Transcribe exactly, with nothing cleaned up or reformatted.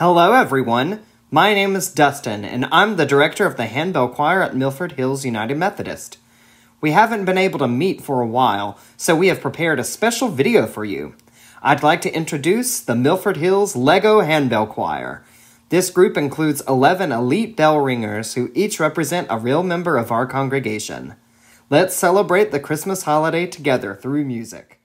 Hello everyone, my name is Dustin, and I'm the director of the Handbell Choir at Milford Hills United Methodist. We haven't been able to meet for a while, so we have prepared a special video for you. I'd like to introduce the Milford Hills Lego Handbell Choir. This group includes eleven elite bell ringers who each represent a real member of our congregation. Let's celebrate the Christmas holiday together through music.